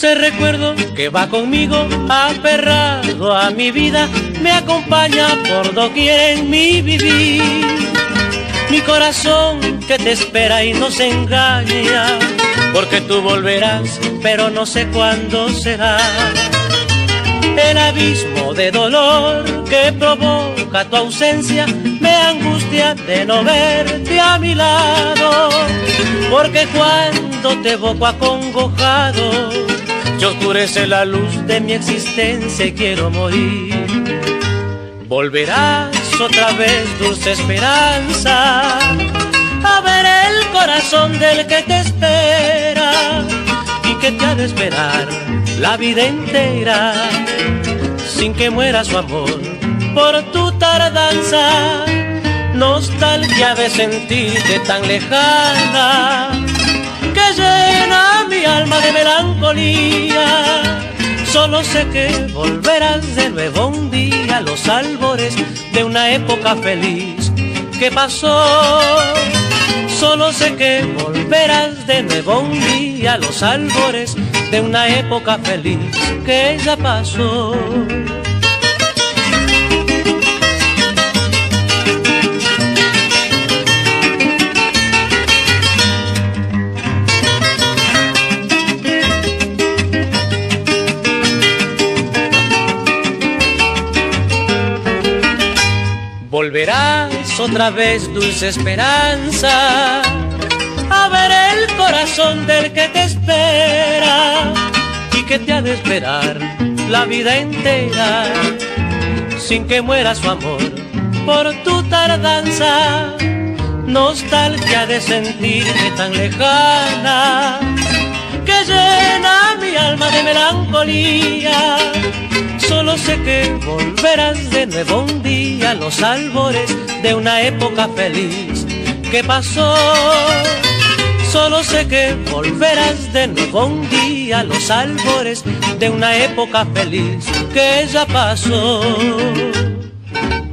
Ese recuerdo que va conmigo aferrado a mi vida me acompaña por doquier en mi vivir. Mi corazón que te espera y no se engaña, porque tú volverás, pero no sé cuándo será. El abismo de dolor que provoca tu ausencia me angustia de no verte a mi lado, porque cuando te evoco acongojado se oscurece la luz de mi existencia y quiero morir. Volverás otra vez, dulce esperanza, a ver el corazón del que te espera y que te ha de esperar la vida entera, sin que muera su amor por tu tardanza. Nostalgia de sentirte tan lejana que llena mi alma de melancolía. Solo sé que volverás de nuevo un día a los albores de una época feliz que pasó. Solo sé que volverás de nuevo un día a los albores de una época feliz que ya pasó. Volverás otra vez, dulce esperanza, a ver el corazón del que te espera y que te ha de esperar la vida entera, sin que muera su amor por tu tardanza. Nostalgia de sentirte tan lejana que llena mi alma de melancolía. Solo sé que volverás de nuevo un día a los albores de una época feliz que pasó. Solo sé que volverás de nuevo un día a los albores de una época feliz que ya pasó.